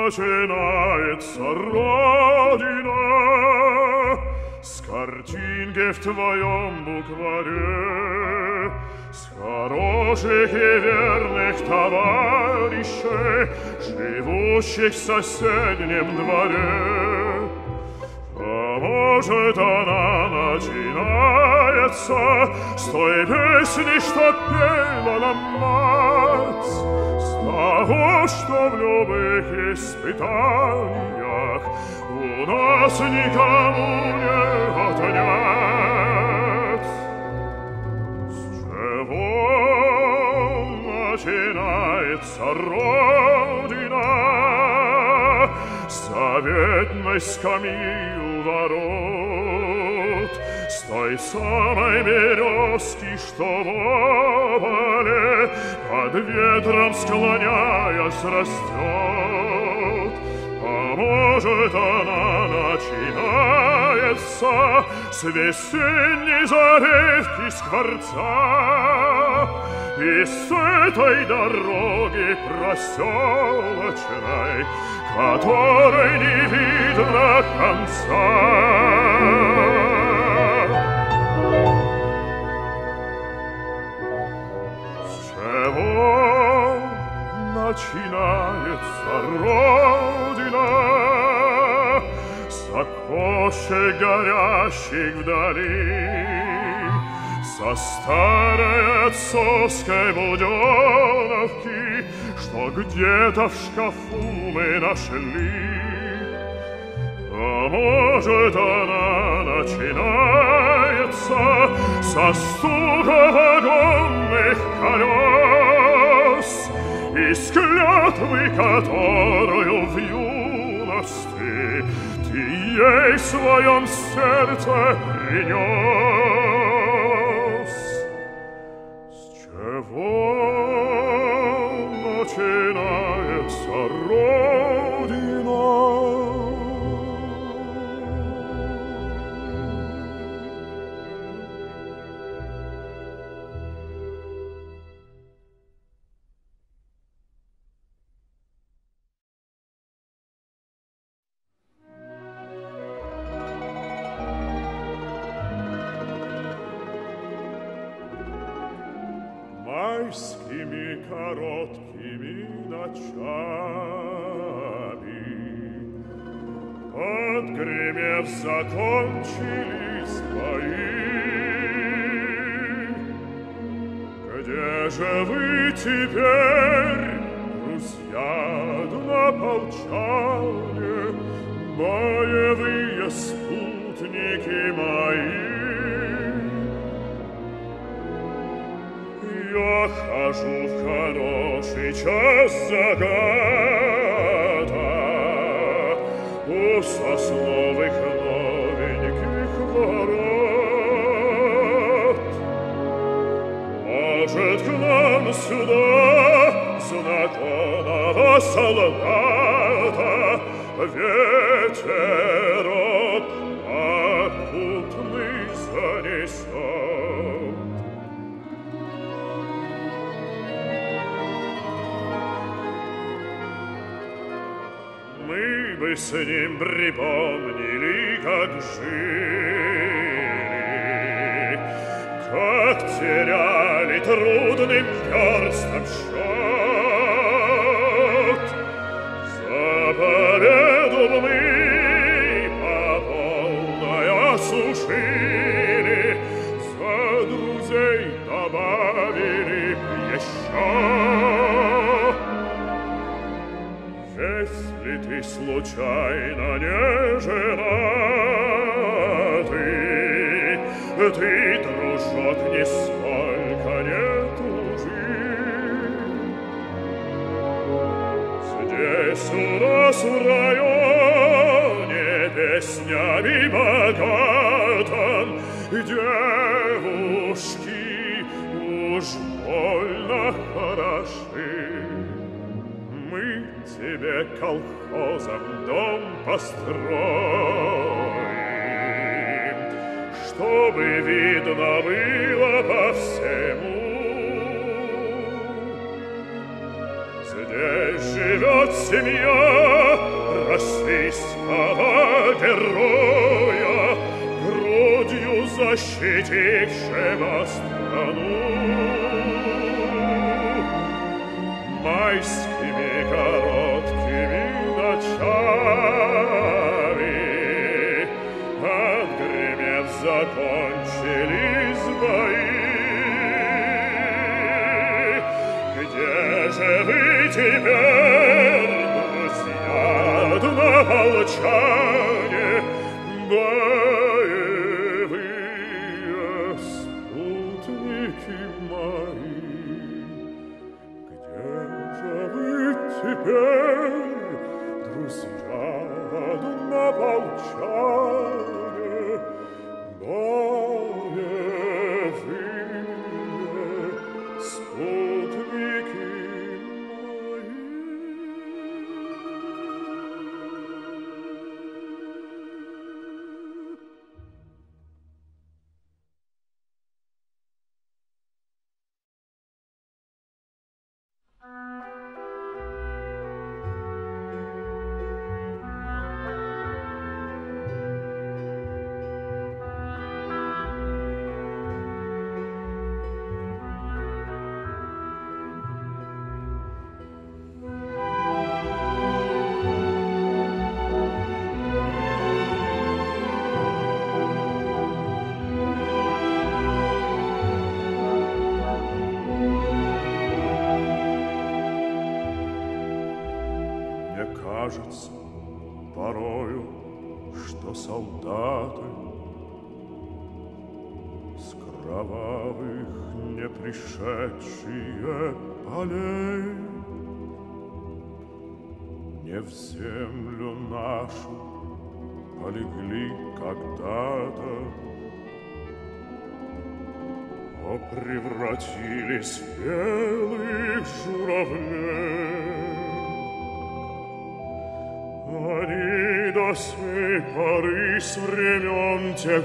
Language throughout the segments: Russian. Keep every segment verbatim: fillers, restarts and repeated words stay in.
начинается Родина с картинки в твоем букваре, с хороших и верных товарищей, живущих в соседнем дворе. А может, она начинается с той песни, что пела нам мать, с того, что в любых испытаниях у нас никому не отнять. С чего начинается Родина? С заветной скамьи у ворот, с той самой березки, что в овале под ветром склоняясь растет. А может, она начинается с весенней заревки скворца и с этой дороги проселочной, которой не видно конца. С чего начинается Родина? С окошек горящих вдали, со старой отцовской буденовки, что где-то в шкафу мы нашли. А может, она начинается со стука вагонных колес, из клятвы, которую в юности ты ей в своем сердце принес. С чего начинается Родина? Майскими короткими ночами, отгремев, закончились бои. Где же вы теперь, друзья однополчане, боевые спутники мои? Я хожу в хороший час заката у сосновых новеньких ворот. Может, к нам сюда знакомого солдата ветерок попутный занесет. Мы бы с ним припомнили, как жили, как теряли трудным перстом счет. За победу мы по полной осушили, за друзей добавили еще. Если ты случайно не женатый, ты, дружок, нисколько не тужи. Здесь у нас в районе песнями богатым девушки уж больно хороши. Мы тебе колхозом дом построим, чтобы видно было по всему. Здесь живет семья российского героя, грудью защитившего страну. Майскими короткими ночами, отгремев, закончились бои. Где же вы теперь, друзья однополчане, боевые спутники мои? Где же вы теперь, друзья однополчане, боевые спутники мои? Кажется порою, что солдаты с кровавых не пришедшие полей не в землю нашу полегли когда-то, а превратились в белых журавлей. Они до сей поры с времен тех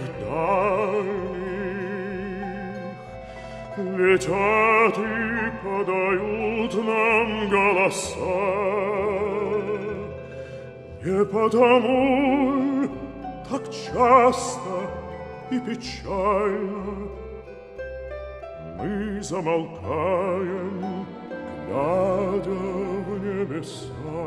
дальних летят и подают нам голоса. Не потому так часто и печально мы замолкаем, глядя в небеса.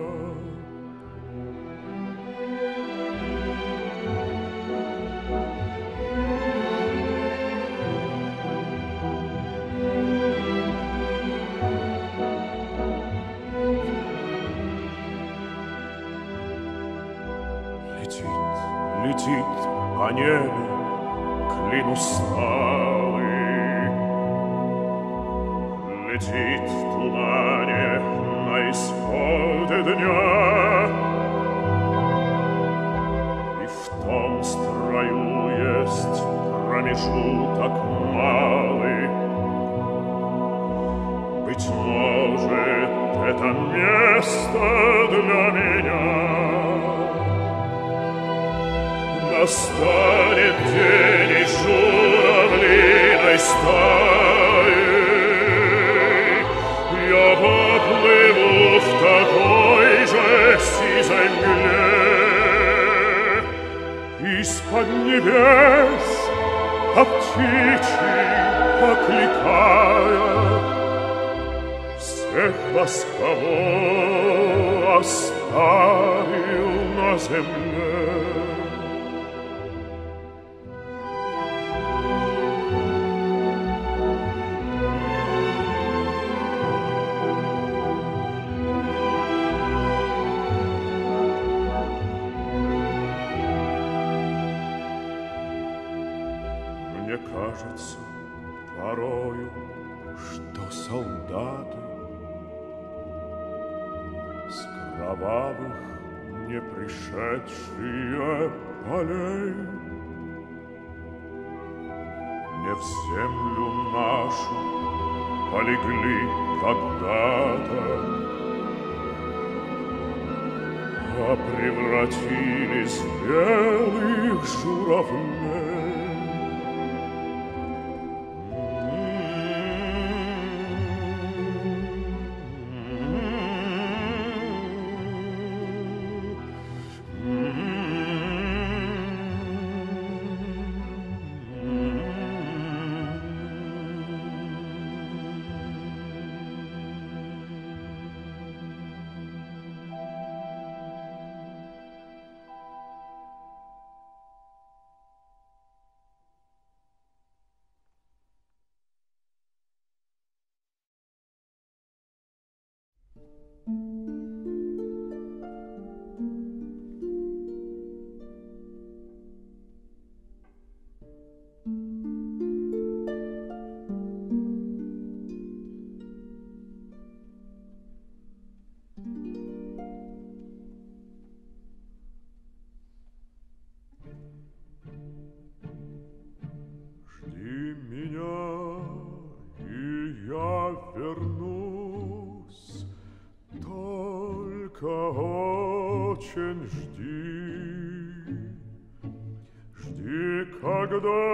Летит по небу клин усталый, летит в тумане на исходе дня, и в том строю есть промежуток малый. Быть может, это место для меня. Настанет день, и журавлиной стаей я поплыву в такой же сизой мгле. Из-под небес, по птичьи покликая, всех вас, кого оставил на земле. Мне кажется порою, что солдаты с кровавых не пришедшие полей не в землю нашу полегли когда-то, а превратились в белых журавлей. очень жди, жди, когда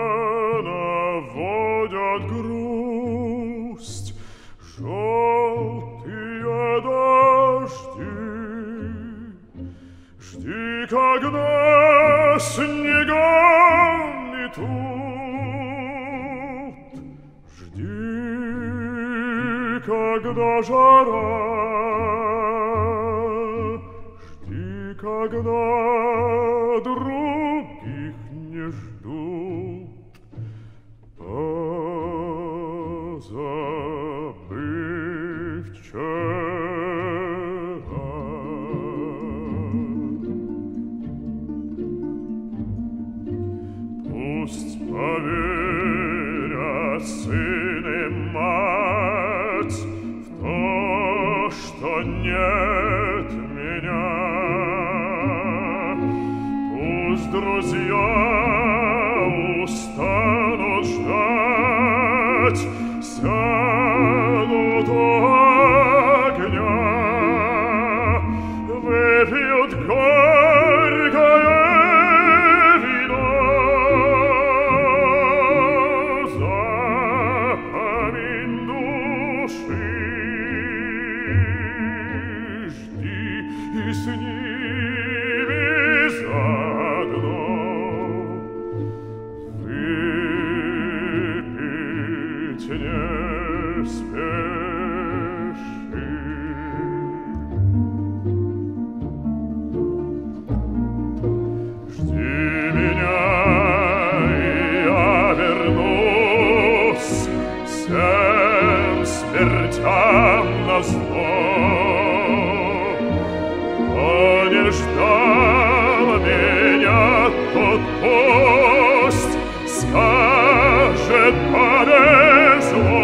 наводят грусть желтые дожди, жди, когда снега метут, жди, когда жара, когда других не ждут, позабыв вчера. Пусть поверят сын и мать в то, что нет меня. Пусть друзья устанут ждать, сядут у огня, выпьют горькое вино за камень души. Жди и с ними заодно выпить не спеши. Жди меня, и я вернусь всем смертям назло. Кто не ждал меня, тот пусть скажет повезло.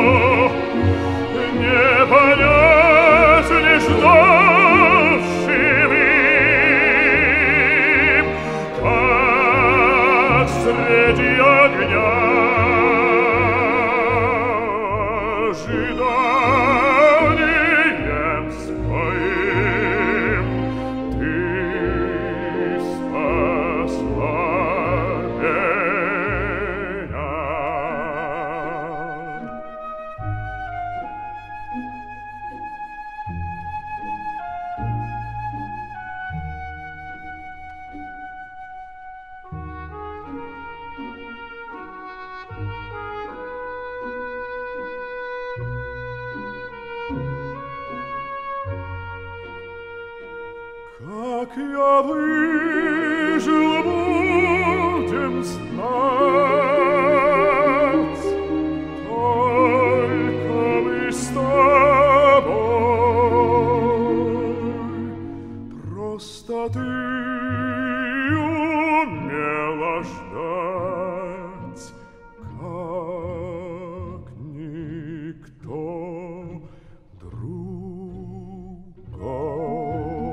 Не понять не ждавшим им, как среди огня ожиданием своим ты спасла меня. Как я выжил, будем знать, только мы с тобой. Просто ты умела ждать, как никто другой.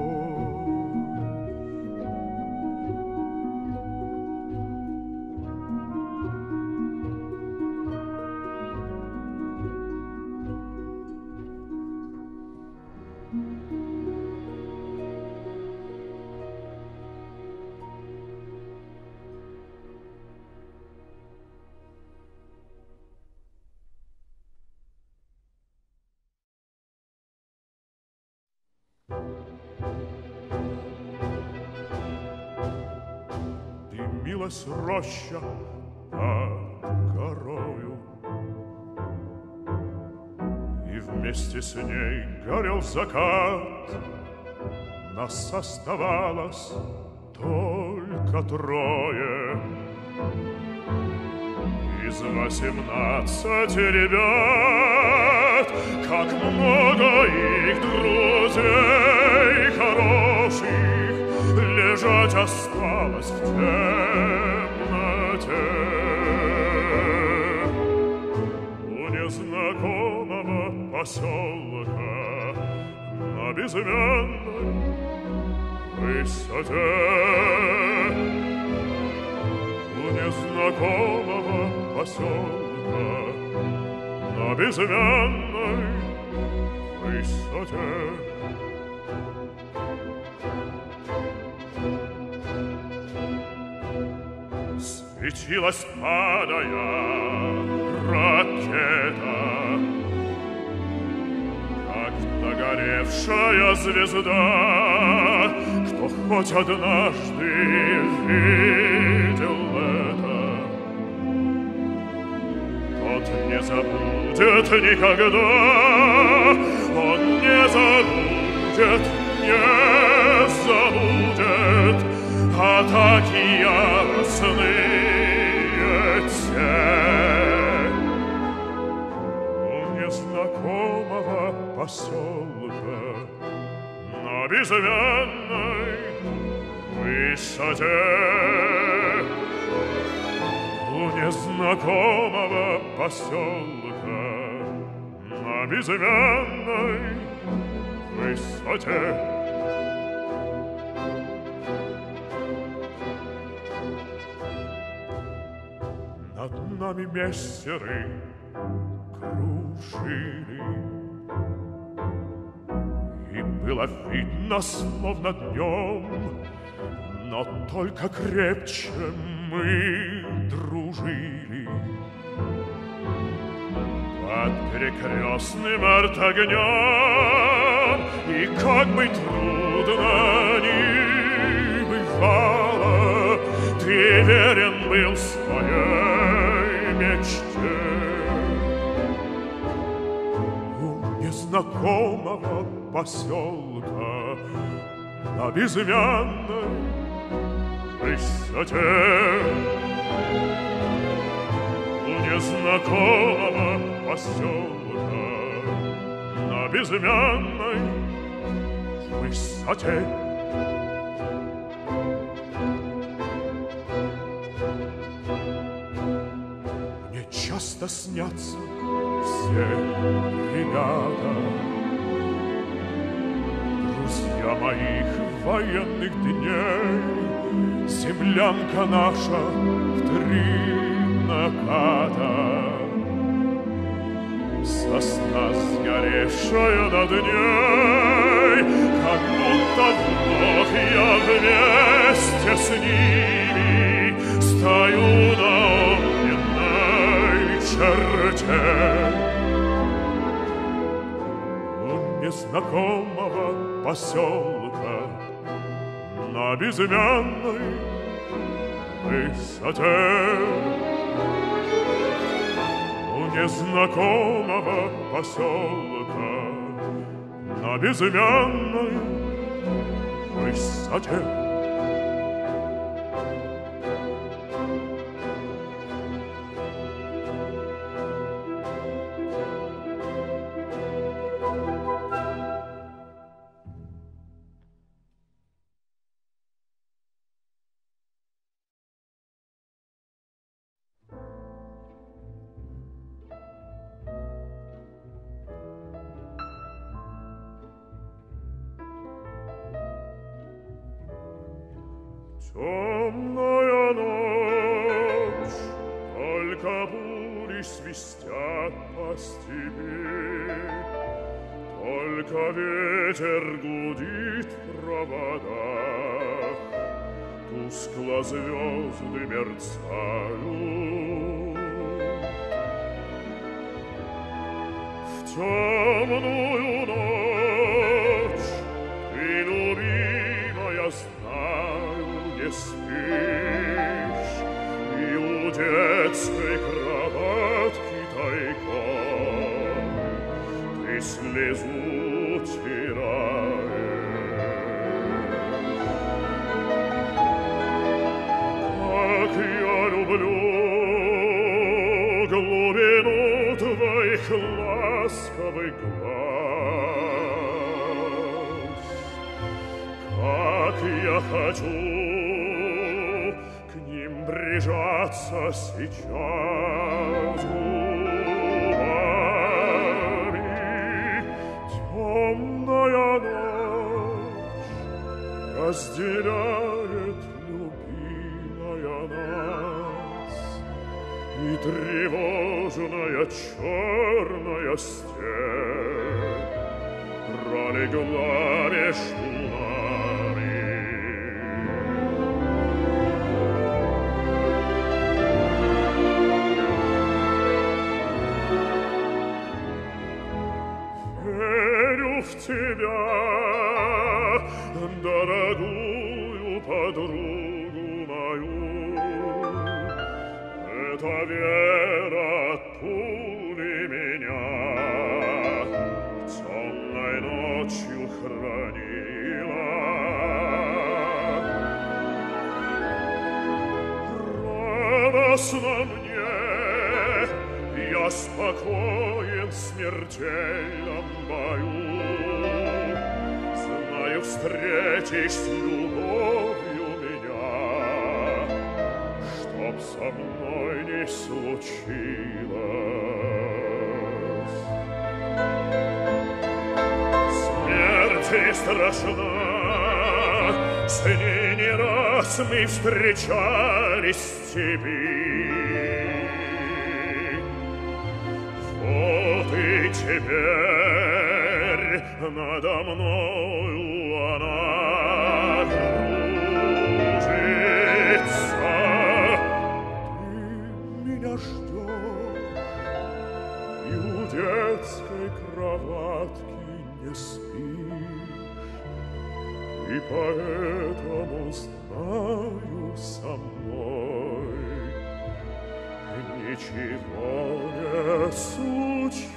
Дымилась роща под горою, и вместе с ней горел закат. Нас оставалось только трое из восемнадцати ребят. Как много их друзей хороших лежать осталось в темноте. У незнакомого поселка на безымянной высоте, у незнакомого поселка на безымянной высоте Светилась, падая, ракета, как догоревшая звезда. Кто хоть однажды видел это, тот не забудет никогда. Он не забудет, не забудет атаки яростные те. У незнакомого поселка на безымянной высоте, у незнакомого поселка на безымянной высоте. Над нами мессеры кружили, и было видно, словно днем, но только крепче мы дружили. Под перекрестным артогнем, и как бы трудно ни бывало, ты верен был своей мечте. У незнакомого поселка на безымянной высоте, у незнакомого поселка на безымянной высоте. Мне часто снятся все ребята, друзья моих военных дней. Землянка наша в три наката, сосна сгоревшая над ней, как будто вновь я вместе с ними стою на огненной черте. У незнакомого поселка на безымянной высоте, у незнакомого поселка на безымянной высоте. Темная ночь, только бури свистят по степи, только ветер гудит в проводах, тускло звезды мерцают. В темную ночь ты, любимая, знаю, не спишь, и у детской кроватки тайком ты слезу тираешь. Как я люблю глубину твоих ласковых глаз, как я хочу к ним прижаться сейчас губами. Темная ночь разделяет, любимая, нас, и тревожная черная степь пролегла меж нами. Верю в тебя, дорогую подругу мою. Эта вера от пули меня темной ночью хранила. Радостно мне, я спокоен в смертельном бою. Знаю, встретишь с любовью меня, чтоб со мной не случилось. Смерть не страшна, с ней не раз мы встречались в степи. Вот и теперь надо мною она кружится. Ты меня ждешь, и у детской кроватки не спишь, и поэтому знаю, со мной ничего не случится.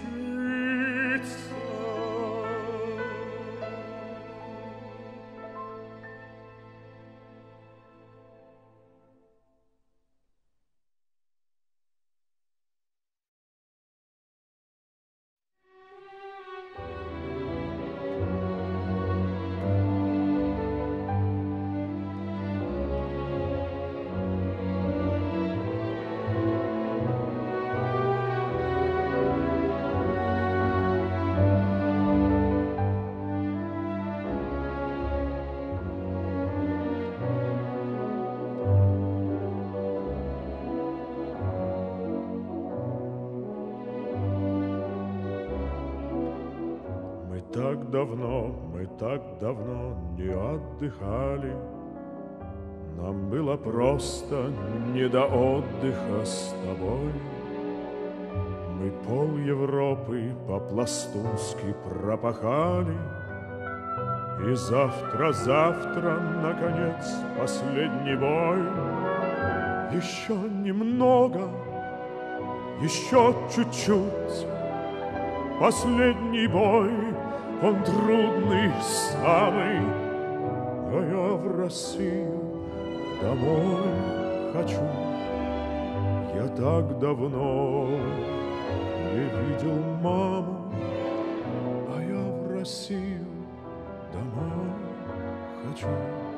Так давно, мы так давно не отдыхали. Нам было просто не до отдыха с тобой. Мы пол Европы по-пластунски пропахали. И завтра-завтра, наконец, последний бой. Еще немного, еще чуть-чуть. Последний бой, он трудный самый, а я в Россию домой хочу. Я так давно не видел маму, а я в Россию домой хочу.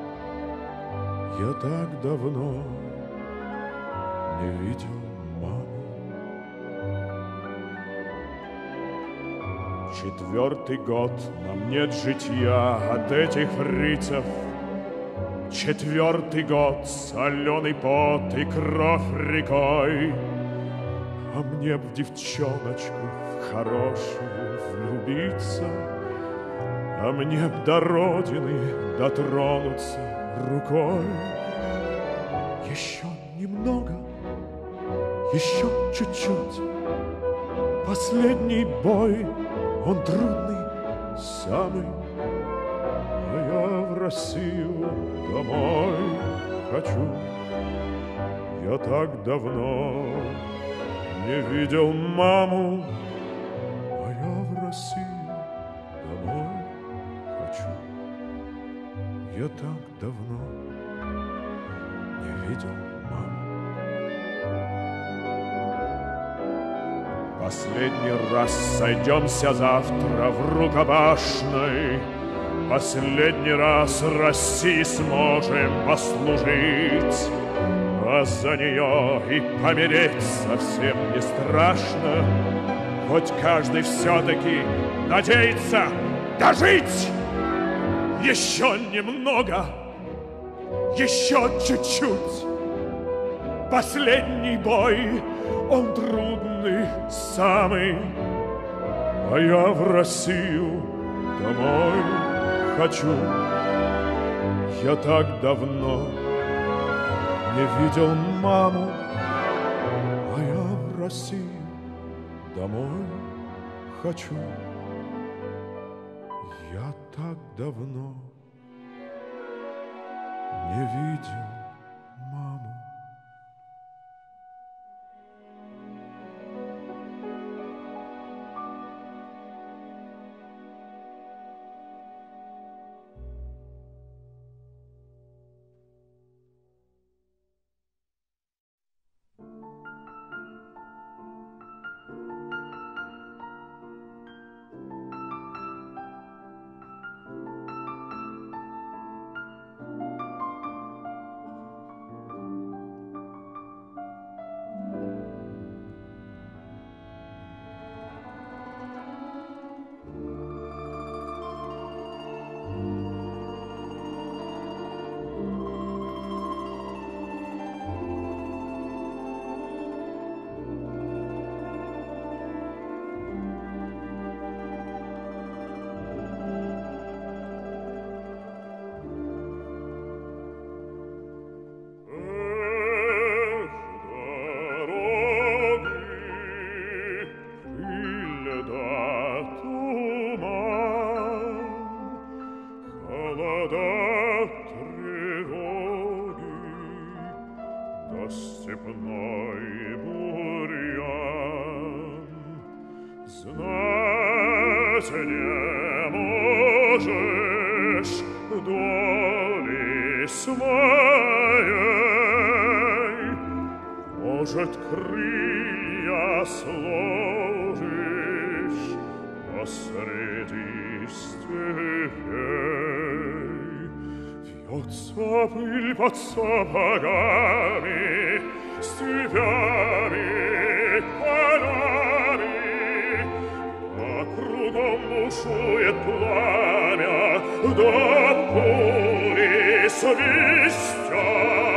Я так давно не видел маму. Четвертый год нам нет житья от этих фрицев. Четвертый год соленый пот и кровь рекой. А мне б в девчоночку в хорошую влюбиться, а мне б до родины дотронуться рукой. Еще немного, еще чуть-чуть. Последний бой, он трудный самый, а я в Россию домой хочу. Я так давно не видел маму, а я в Россию домой хочу. Я так давно не видел маму. Последний раз сойдемся завтра в рукопашной. Последний раз России сможем послужить, а за нее и помереть совсем не страшно. Хоть каждый все-таки надеется дожить. Еще немного, еще чуть-чуть. Последний бой, он трудный самый, а я в Россию домой хочу. Я так давно не видел маму, а я в Россию домой хочу. Я так давно не видел маму. Может, крылья сложишь посреди степей? Вьется пыль под сапогами, степями, полями, а кругом бушует пламя, да пули свистят.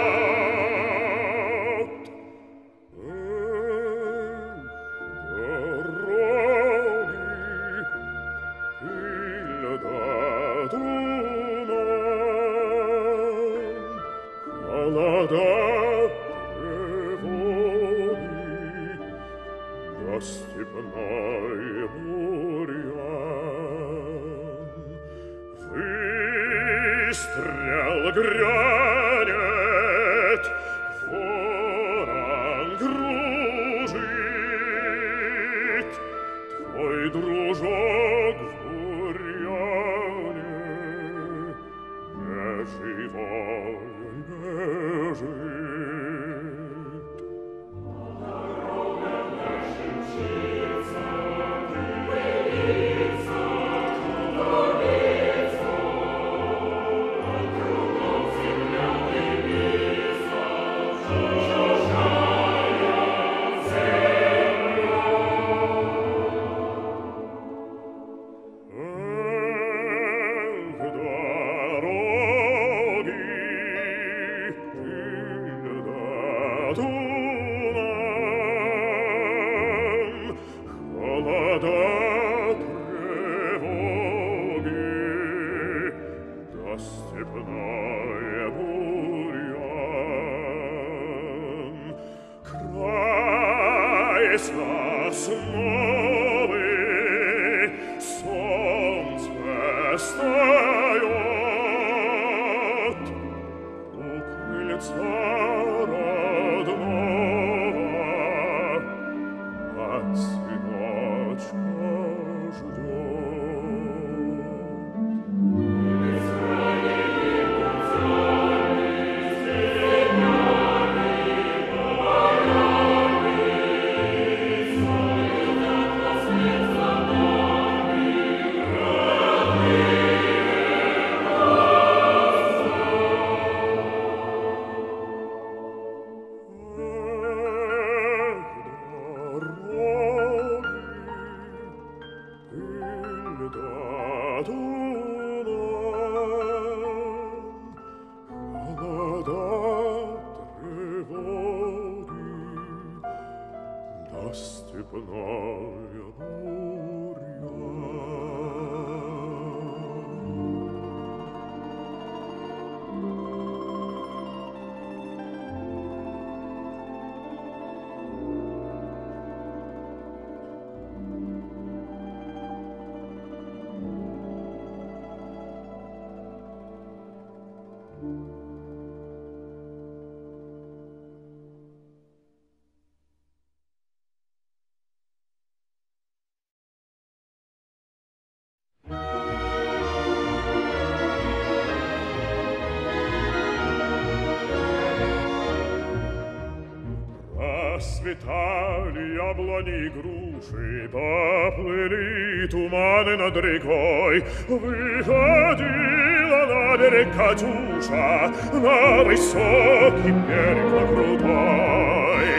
Расцветали яблони и груши, поплыли туманы над рекой. Выходила на берег Катюша, на высокий берег, на крутой.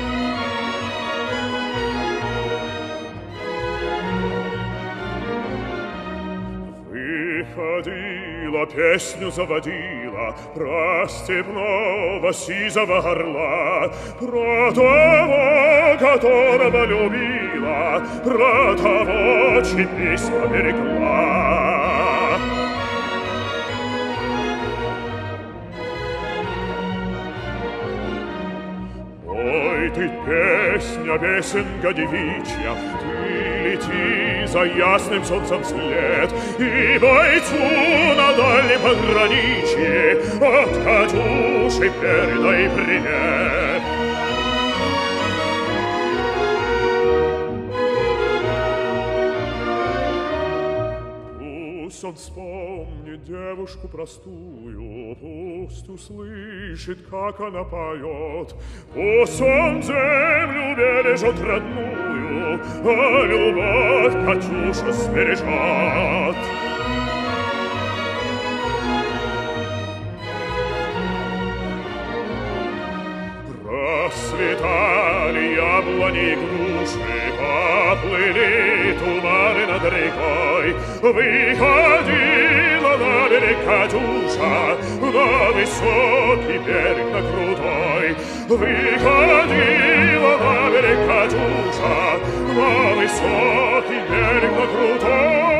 Выходила, песню заводила про степного сизого орла, про того, которого любила, про того, чьи песни берегла. Ой, ты песня, песенка девичья, ты лети за ясным солнцем вслед, и бойцу на дальнем пограничье от Катюши передай привет. Пусть он вспомнит девушку простую, пусть услышит, как она поет, пусть он землю бережет родную, а любовь Катюша сбережет. Расцветали яблони и груши, поплыли туманы над рекой. Выходила на берег Катюша, на высокий берег, на крутой. Выходила на берег Катюша, на высокий берег, на крутой.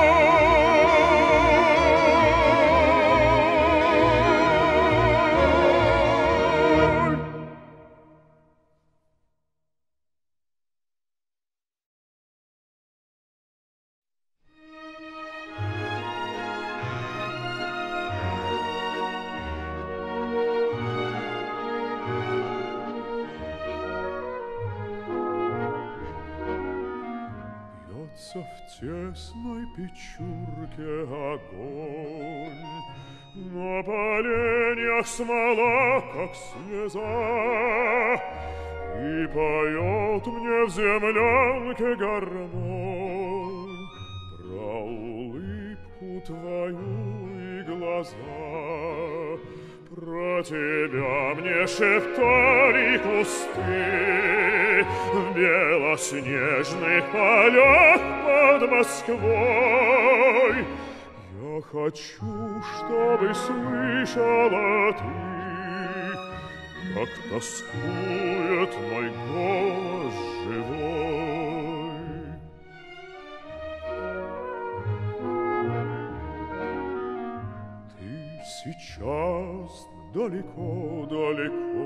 В тесной печурке огонь, на поленьях смола, как слеза, и поет мне в землянке гармонь про улыбку твою и глаза. Про тебя мне шептали кусты в белоснежных полях под Москвой. Я хочу, чтобы слышала ты, как тоскует мой голос живой. Ты сейчас далеко-далеко,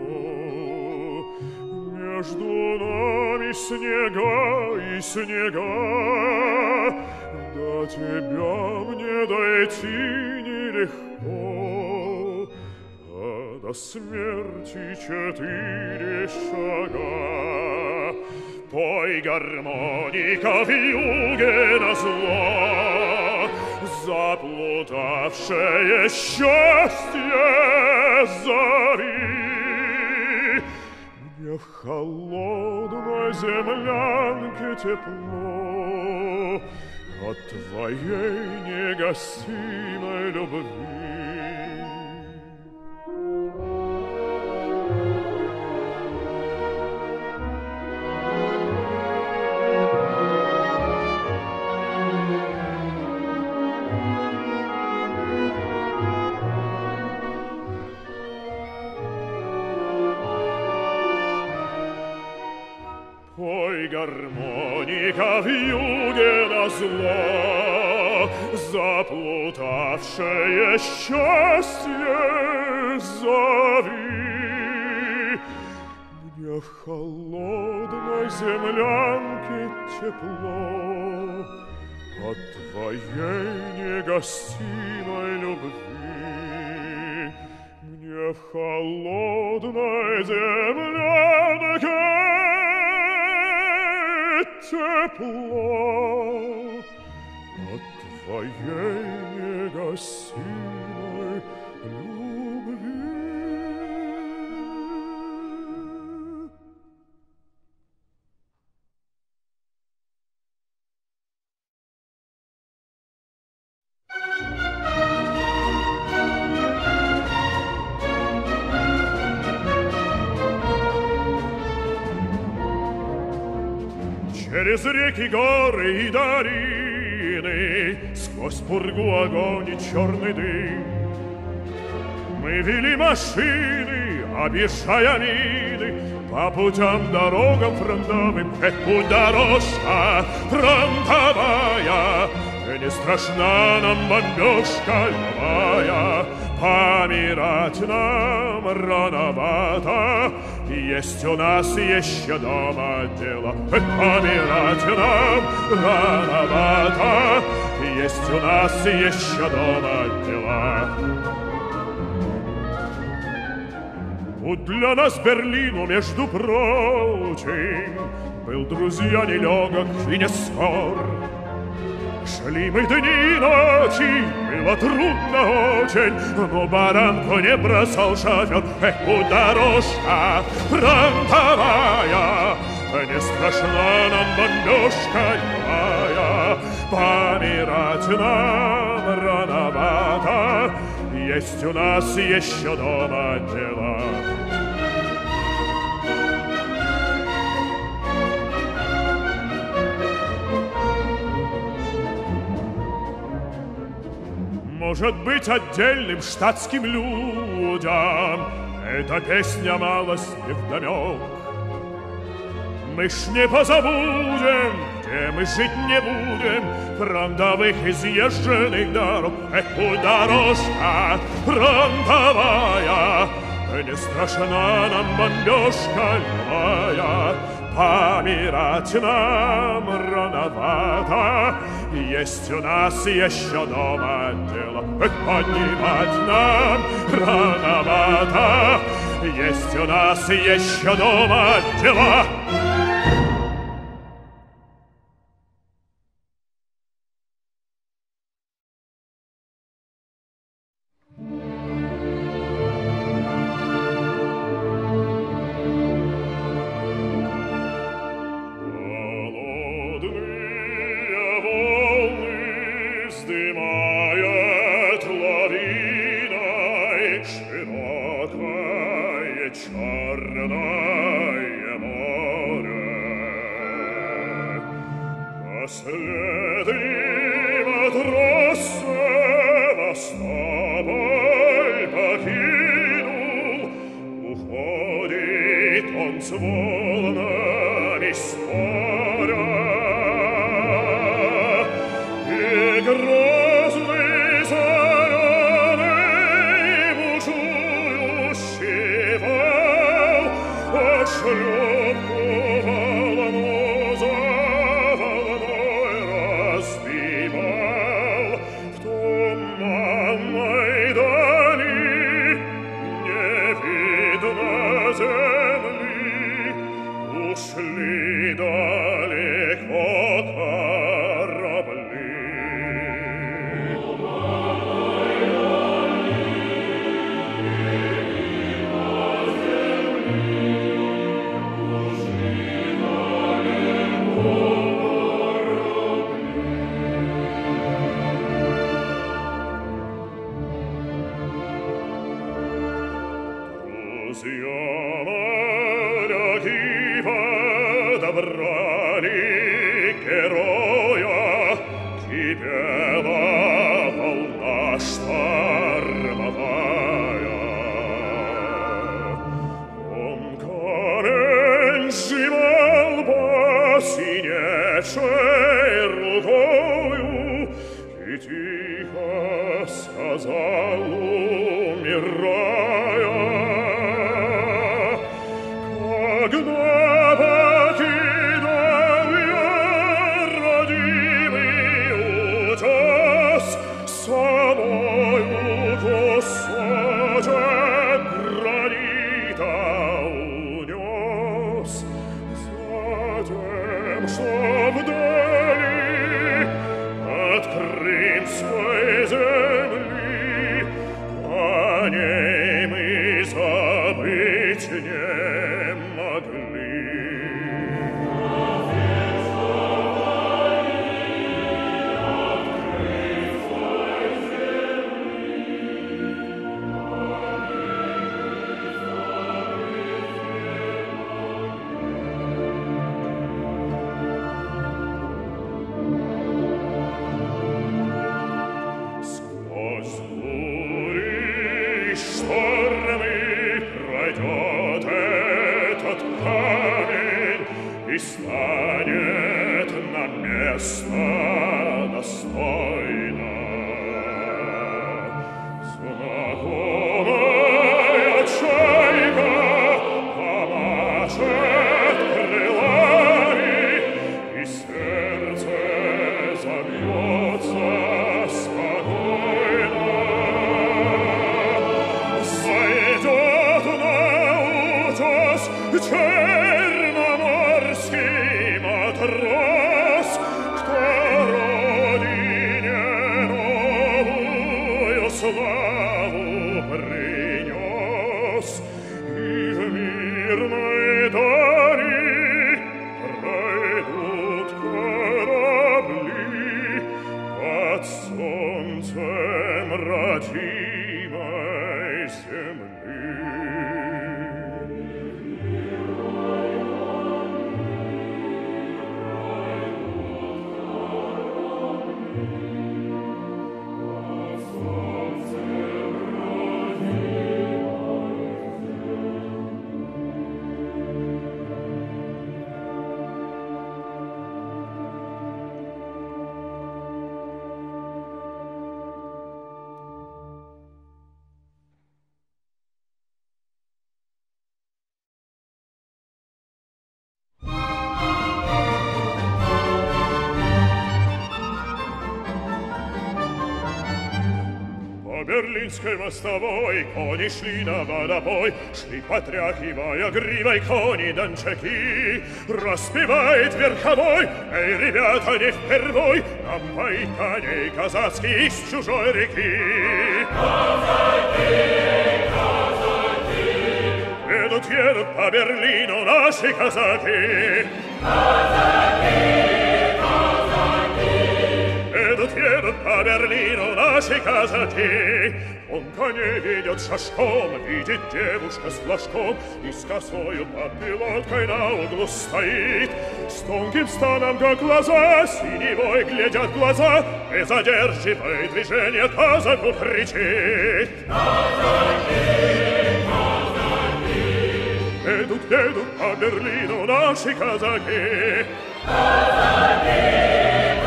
между нами снега и снега, до тебя мне дойти нелегко, а до смерти четыре шага. Пой, гармоника, вьюге назло, заплутавшее счастье зови. Мне в холодной землянке тепло от твоей негасимой любви. Пой, гармоника, вьюге назло, заплутавшее счастье зови. Мне в холодной землянке тепло от твоей негасимой любви. Мне в холодной землянке тепло от твоей негасимой любви. Через реки, горы и долины, сквозь пургу, огонь и черный дым. Мы вели машины, объезжая мины, по путям, дорогам фронтовым. Эх, путь дорожка фронтовая, и не страшна нам бомбежка любая. Помирать нам рановато, есть у нас еще дома дело. Эх, помирать нам рановато, есть у нас еще дома дела. Путь для нас Берлину, между прочим, был, друзья, нелегок и не скор. Шли мы дни и ночи, было трудно очень, но баранку не бросал шофер. Эх, путь дорожка фронтовая, не страшна нам бомбежка любая. Помирать нам рановато, есть у нас еще дома дела. Может быть, отдельным штатским людям эта песня малость невдомек. Мы ж не позабудем, где мы жить не будем, фронтовых изъезженных дорог. Эх, путь дорожка фронтовая, не страшна нам бомбежка любая. Помирать нам рановато, есть у нас еще дома дело. Эх, поднимать нам рановато, есть у нас еще дома дела. Черное море, последний матрос Севастополь покинул, уходит он с волнами споря, и грозный соленый бушующий вал шлюпку волну за волной разбивал. В туманной дали не видно земли, ушли далеко корабли. Друзья моряки подобрали героя, кипела волна штормовая. Он камень сжимал посиневшей рукою и тихо сказал, умирая: когда покидал я родимый утес, собою кусочек гранита унес. Затем, что вдали от крымской земли по ней бури и штормы пройдет этот камень и станет на место достойно. Знакомая чайка помашет крылами, и сердце забьется спокойно. Зайдет на утес черноморский матрос, кто родине новую славу принес, и в мирной дали пройдут корабли под солнцем родимой земли. По Берлинской мостовой кони шли на водопой, шли, потряхивая гривой кони дончаки. Распевает верховой: эй, ребята, не впервой нам поить коней казацких из чужой реки. Казаки, казаки! Едут, едут по Берлину наши казаки. Казаки! Едут по Берлину наши казаки. Он коней ведет шашком, видит девушка с флажком, и с косою под пилоткой на углу стоит. С тонким станом, как глаза, синевой глядят глаза, и задерживая движение, казаку кричит: казаки, казаки! Едут, едут по Берлину наши казаки. Казаки!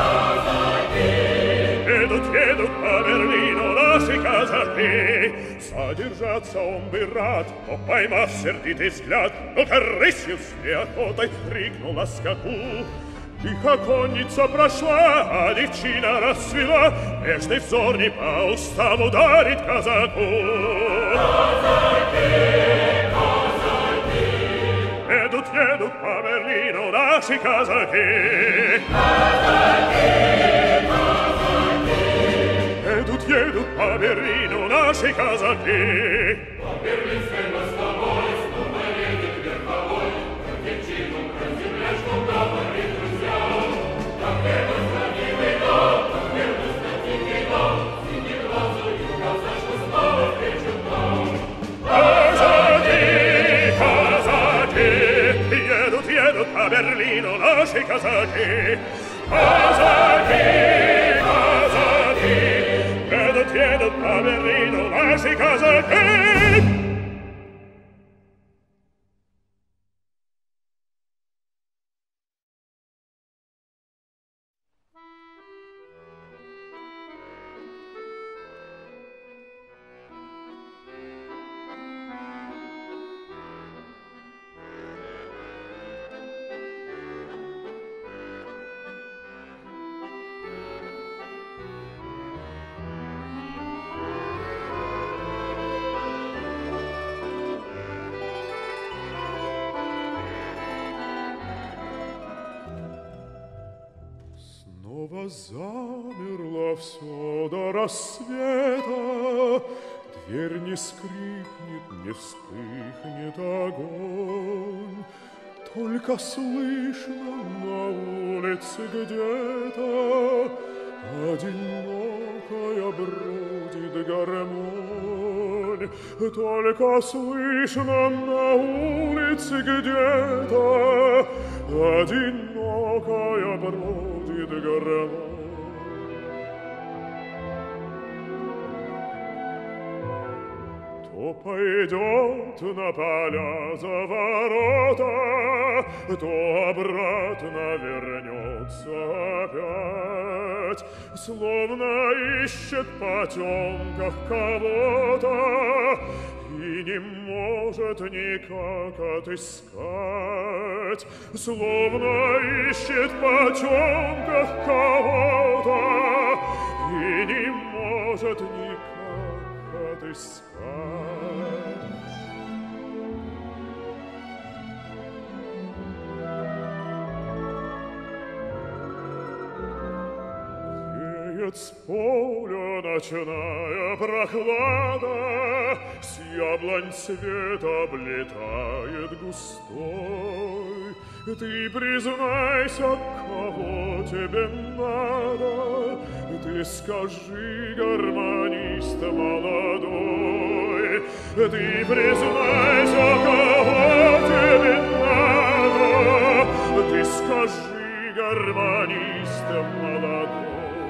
Едут, едут по Берлину наши казаки. Задержаться он бы рад, но, поймав сердитый взгляд, только рысью с неохотой крикнул на скаку. Тихо конница прошла, а девчина расцвела, нежный взор не по устам ударит казаку. Казаки, казаки! Едут, едут по Берлину наши казаки. Казаки! Едут, едут по Берлину наши казаки. По Берлинской мостовой снова едет верховой, как девчину про земляшку говорит друзьям. Так это знамимый дом, так это знамимый дом, синеглазую казачку снова встречу там. Казаки, казаки! Едут, едут по Берлину наши казаки. Казаки! Едут, едут по Берлину наши казаки. Замерло все до рассвета, дверь не скрипнет, не вспыхнет огонь. Только слышно на улице где-то одинокая бродит гармонь. Только слышно на улице где-то одинокая бродит гармонь. То пойдет на поля за ворота, то обратно вернется опять, словно ищет в потемках кого-то и не может никак отыскать, словно ищет в потемках кого-то и не может никак отыскать. Веет с поля ночная прохлада, с яблонь цвет облетает густой. Ты признайся, кого тебе надо, ты скажи, гармонист молодой. Ты признайся, кого тебе надо, ты скажи, гармонист молодой.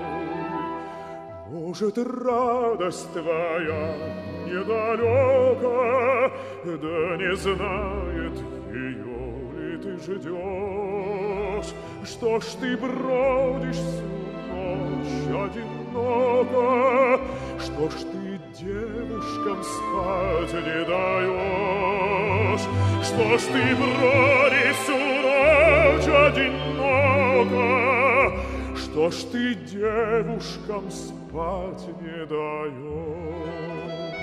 Может, радость твоя недалека, да не знает ее ли ты ждешь? Что ж ты бродишь всю ночь одиноко? Что ж ты девушкам спать не даешь? Что ж ты бродишь всю ночь одиноко? Что ж ты девушкам спать не даешь?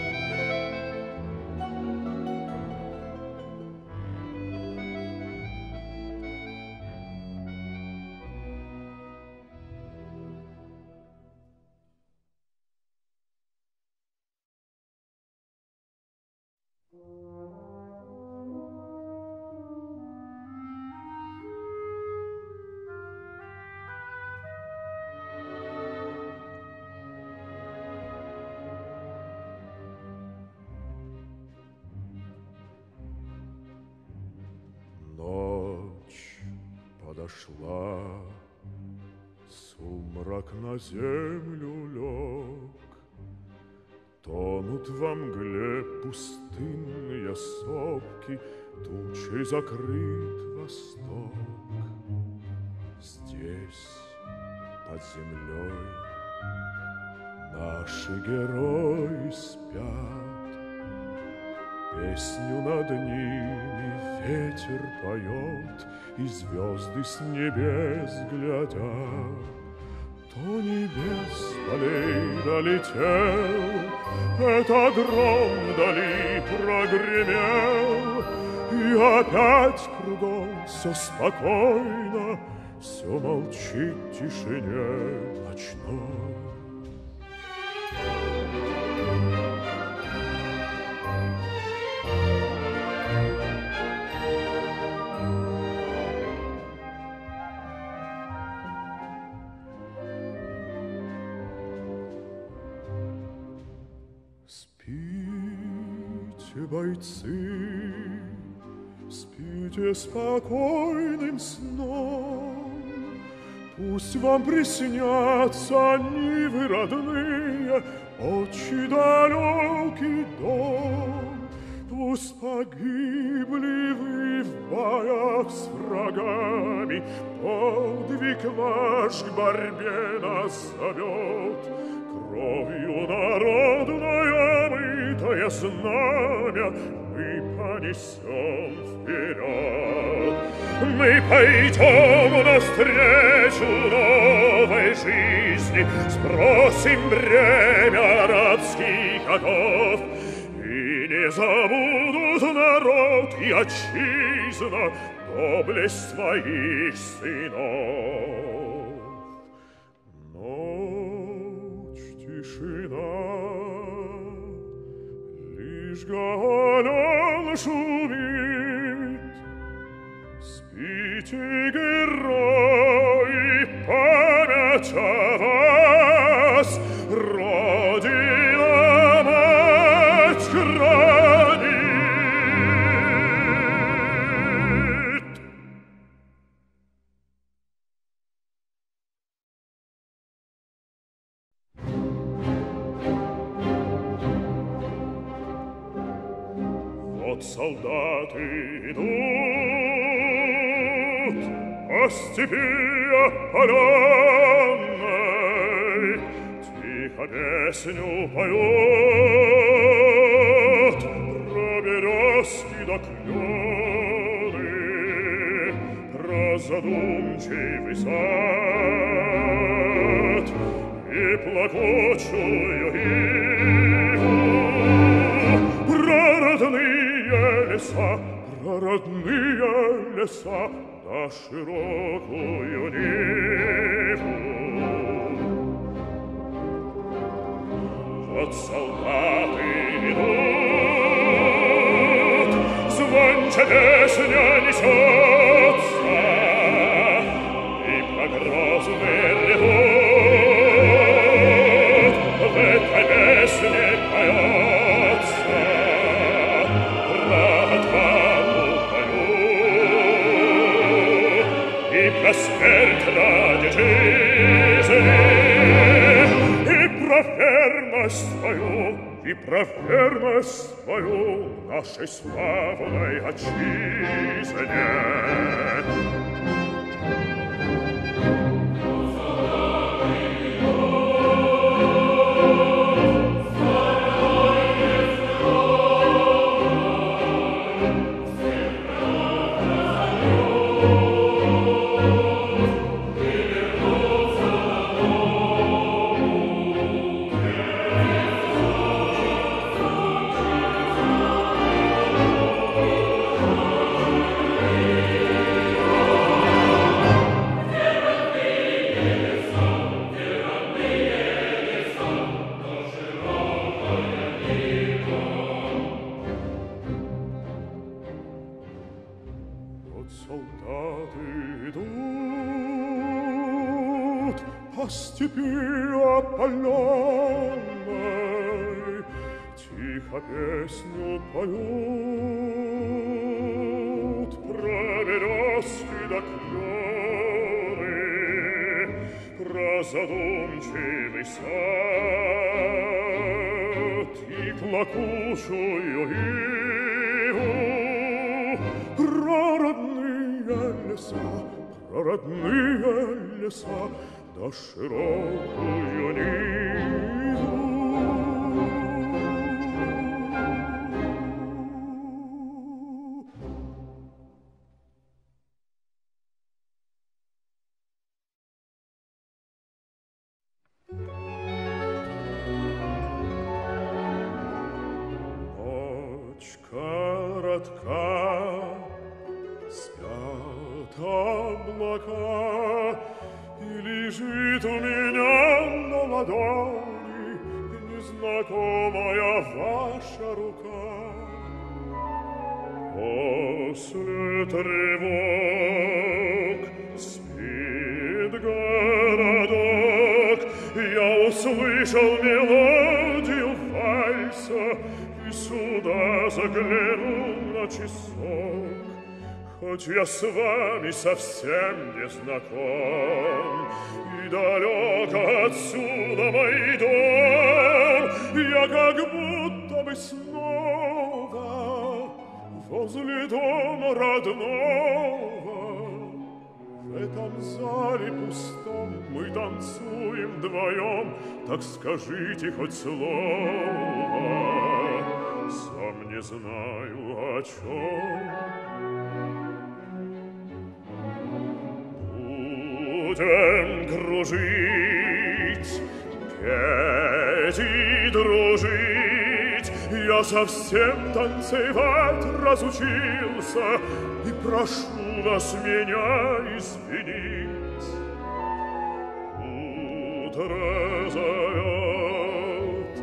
Ночь подошла, сумрак на землю лег, тонут во мгле пустынные сопки, тучей закрыт восток. Здесь, под землей, наши герои спят, песню над ними ветер поет, и звезды с небес глядят. То небес полей долетел, это гром вдали прогремел, и опять кругом все спокойно, все молчит в тишине ночной. Спите, бойцы, спите спокойным сном, пусть вам приснятся нивы родные, отчий далекий дом. Пусть погибли вы в боях с врагами, подвиг ваш к борьбе нас зовет. Кровью народное мытое знамя мы понесем вперед. Мы пойдем навстречу новой жизни, сбросим бремя рабских оков, и не забудут народ и отчизна доблесть своих сынов. Тишина, лишь гален шумит. Спите, герои, память о вас, Родина мать хранит. Вот солдаты идут по степи опаленной, тихо песню поют про березки да клены, про задумчивый сад и плакучую иву, про родные леса, про родные леса, да широкую ниву. Вот солдаты идут, звонче песня несется, и по грозный ревут в этой песне поется. Про смерть ради жизни, и про верность твою, и про верность твою нашей славной отчизне. Степи опаленной тихо песню поют про березки да клены, про задумчивый сад и плакучую иву, про родные леса, про родные леса, да широкую ниву. Ночь коротка, спят облака, и лежит у меня на ладони незнакомая ваша рука. После тревог спит городок, я услышал мелодию вальса и сюда заглянул на часок. Хоть я с вами совсем не знаком, и далек отсюда мой дом, я как будто бы снова возле дома родного. В этом зале пустом мы танцуем вдвоем, так скажите хоть слово, сам не знаю о чем. Будем кружить, петь и дружить, я совсем танцевать разучился, и прошу вас меня извинить. Утро зовет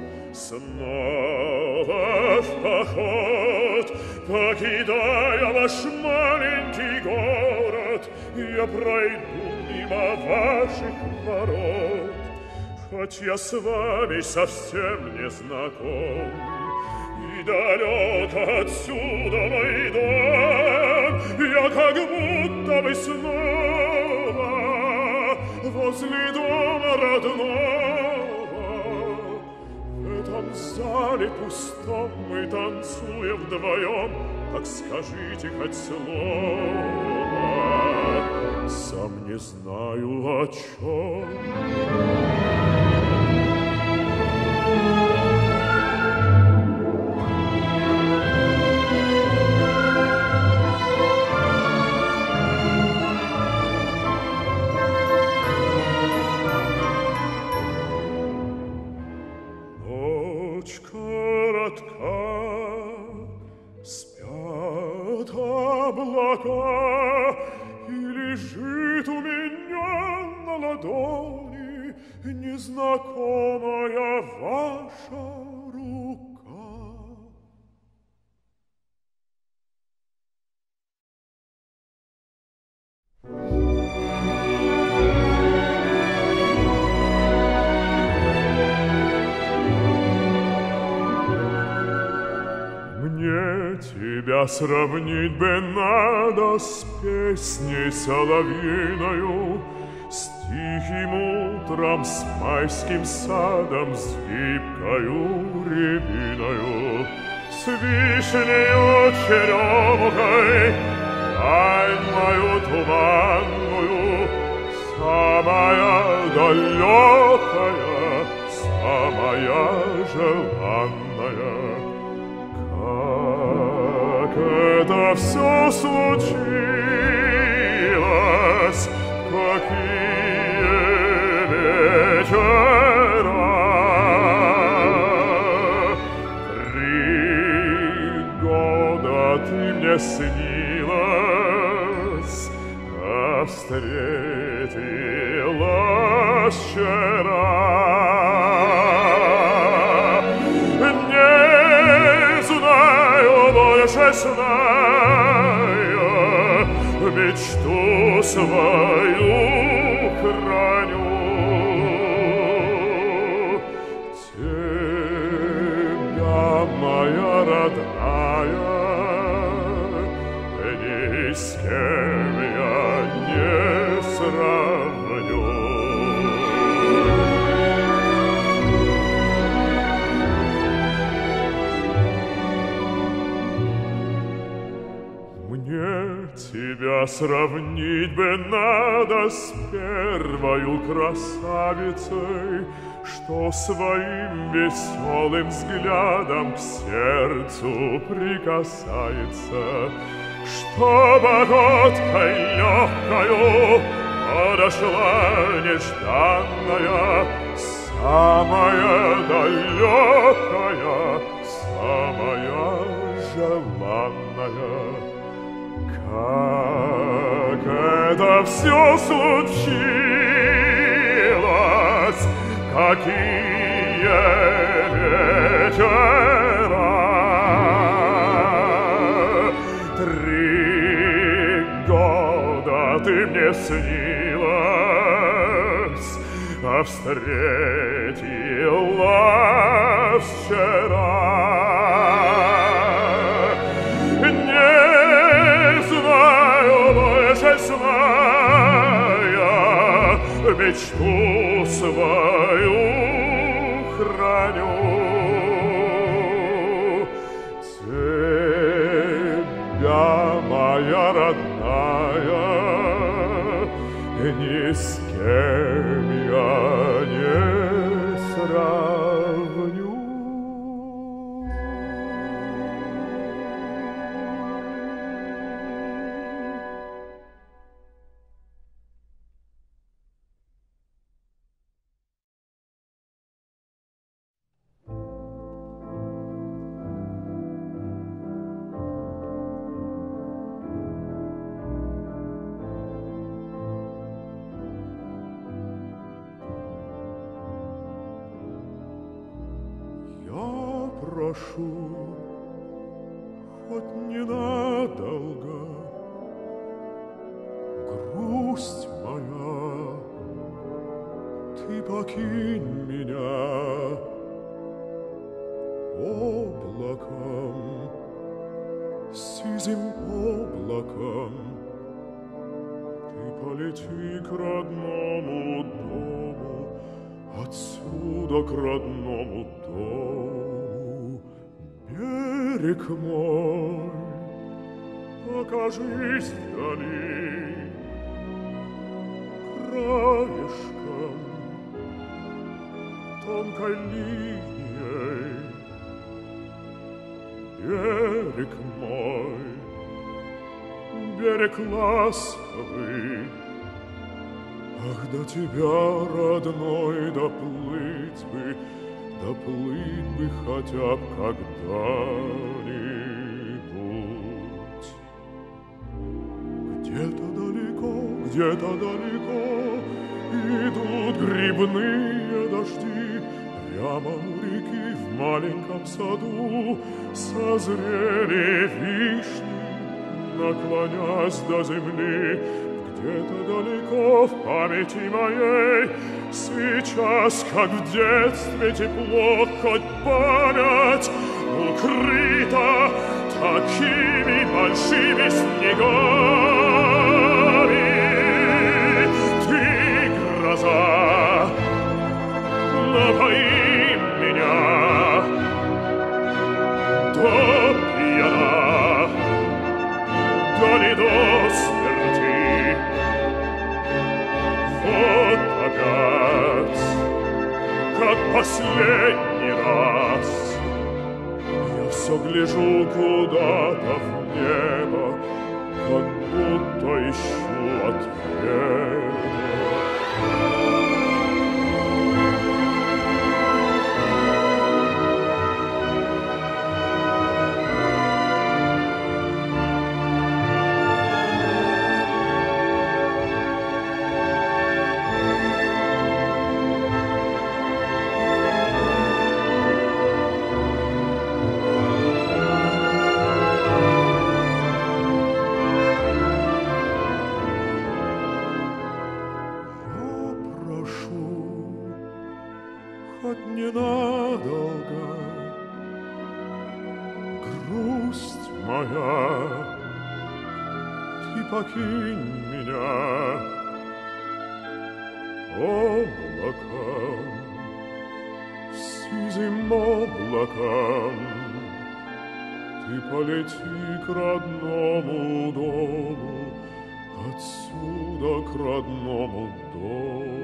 снова в поход, покидая ваш маленький город, я пройду мимо ваших ворот. Хоть я с вами совсем не знаком, и далек отсюда мой дом, я как будто бы снова возле дома родного. В этом зале зале пустом мы танцуем вдвоем, так скажите хоть слово, сам не знаю о чем. И лежит у меня на ладони незнакомая ваша рука. Мне тебя сравнить бы надо с песней соловьиною, с тихим утром, с майским садом, с гибкою рябиною, с вишнею черемкой, тайною туманную, самая далекая, самая желанная. Как это все случилось, какие вечера! Три года ты мне снилась, а встретилась вчера. Зная, мечту свою храню. Тебя, моя родная, ни с кем я не сравню. Тебя сравнить бы надо с первою красавицей, что своим веселым взглядом к сердцу прикасается, что походкой легкою подошла нежданная, самая далекая, самая желанная. Как это все случилось, какие вечера! Три года ты мне снилась, а встретилась вчера. Зная, мечту свою храню. Тебя, моя родная, ни с кем я не сравню. Прошу, хоть ненадолго, грусть моя, ты покинь меня облаком, сизым облаком. Ты полети к родному дому, отсюда к родному дому. берег мой, покажись вдали краешком, тонкой линией. Берег мой, берег ласковый, ах, до тебя, родной, доплыть бы, доплыть бы хотя б когда-нибудь. Где-то далеко, где-то далеко идут грибные дожди, прямо у реки в маленьком саду созрели вишни, наклонясь до земли. Где-то далеко в памяти моей сейчас, как в детстве, тепло, хоть память укрыта такими большими снегами. Ты гроза, напои меня до пьяна, да не до смерти. Вот опять, как последний раз, я все гляжу куда-то в небо, как будто ищу ответа. Хоть ненадолго, грусть моя, ты покинь меня облаком, сизым облаком. Ты полети к родному дому, отсюда к родному дому.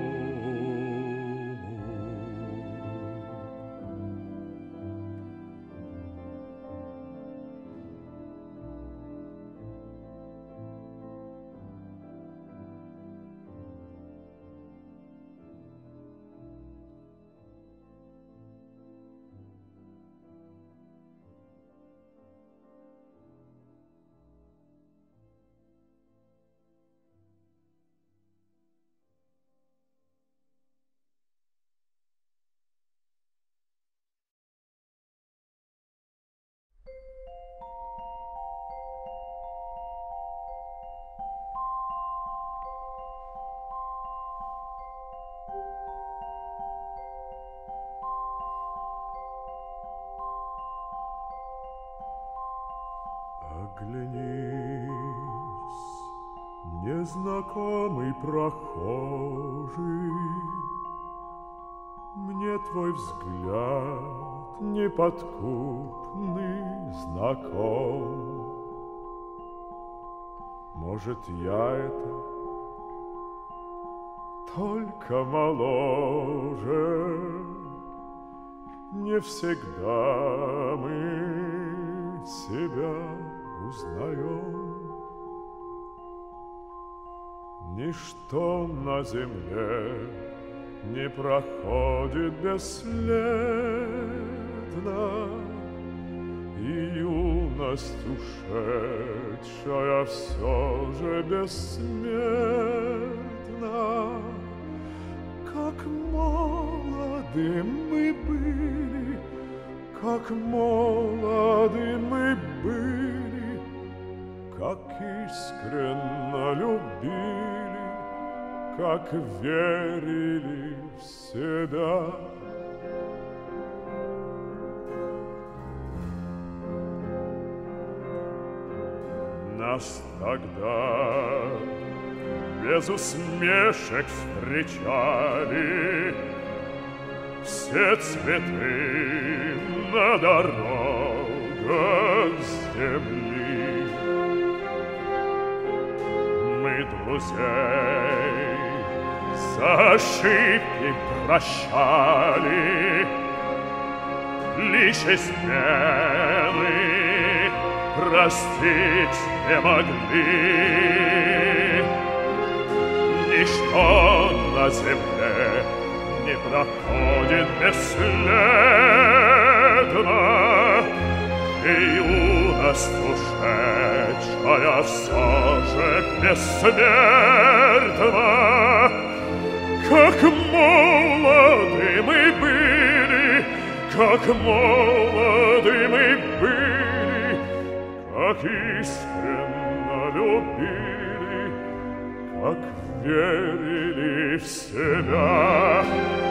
Оглянись, незнакомый прохожий, мне твой взгляд неподкупный знаком. Может, я это только моложе, не всегда мы себя узнаем. Ничто на земле не проходит бесследно, и юность ушедшая все же бессмертна. Как молоды мы были, как молоды мы были, как искренно любили, как верили в себя. Нас тогда без усмешек встречали все цветы на дорогах. земли. Мы друзей за ошибки прощали, лишь измены простить не могли. Ничто на земле не проходит бесследно, и юность ушедшая все же бессмертна. Как молоды мы были, как молоды мы были, как искренно любили, как верили в себя.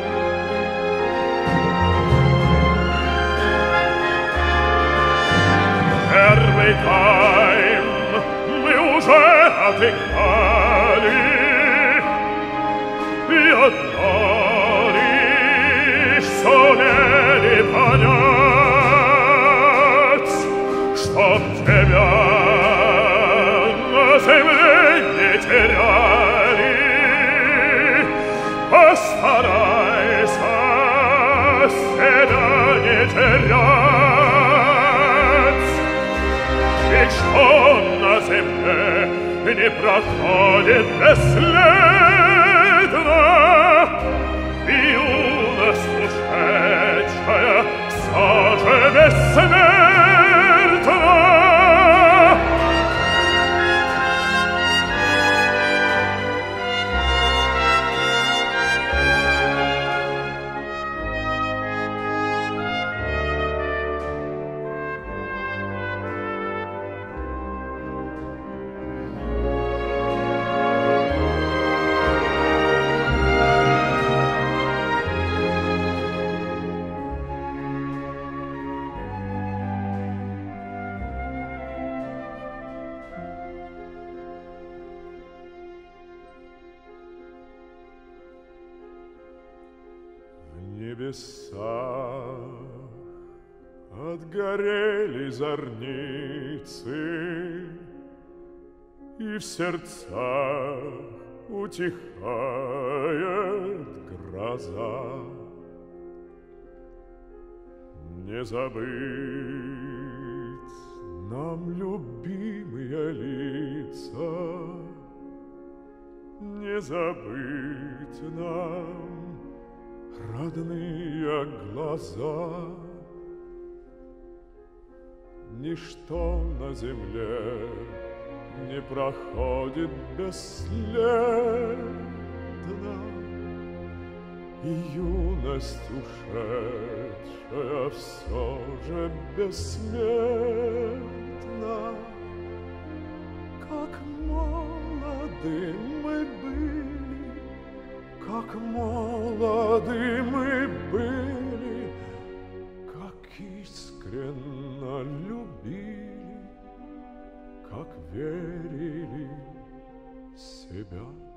Первый тайм мы уже отыграли, и одно лишь сумели понять, чтоб тебя на земле не теряли. Постарайся себя не терять, ведь что на земле не проходит бесследно, и юность ушедшая все же бессмертна. Небеса отгорели зорницы, и в сердцах утихает гроза. Не забыть нам любимые лица, не забыть нам родные глаза. Ничто на земле не проходит бесследно, и юность ушедшая все же бессмертна. Как молоды мы были, как молоды мы были, как искренно любили, как верили в себя.